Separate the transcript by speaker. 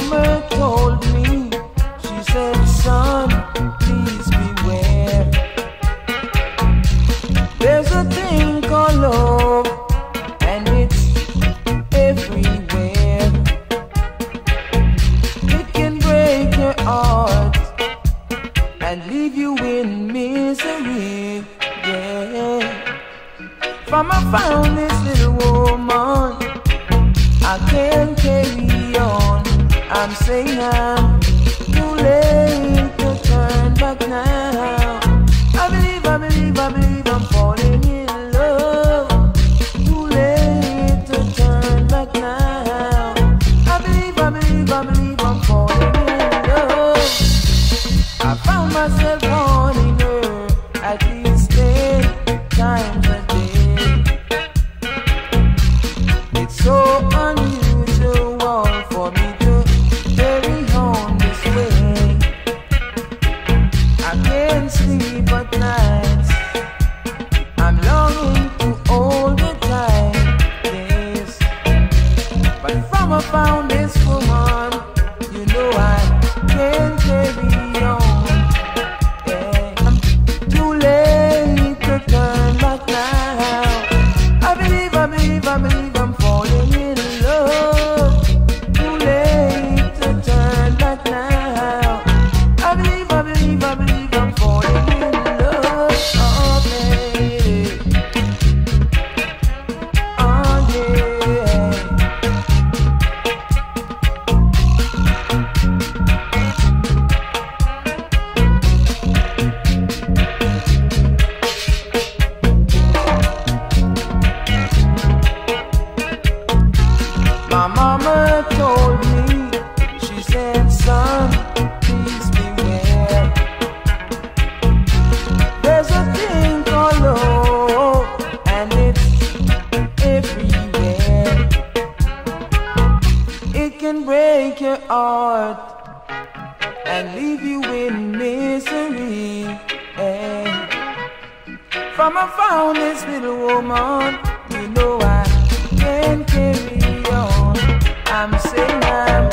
Speaker 1: mama told me, she said, son, please beware. There's a thing called love, and it's everywhere. It can break your heart and leave you in misery, yeah. From I found this little woman, I can't carry on. I'm saying I'm too late to turn back now. I believe I'm falling in love. Too late to turn back now. I believe I'm falling in love. I found myself wanting her at least 10 times a day. It's so unusual for me to carry on this way. I can't sleep at nights. I'm longing to hold her tight, yes. But from I found this woman, you know I can't carry on. Yeah. I'm too late to turn back now. I believe I'm falling in love. Too late to turn back now. I believe I'm falling in love. Oh, baby. Oh, yeah. My mama told me, she said, son, please beware. There's a thing called love, and it's everywhere. It can break your heart and leave you in misery, yeah. From I found this little woman, you know I can't carry on. I'm saying I'm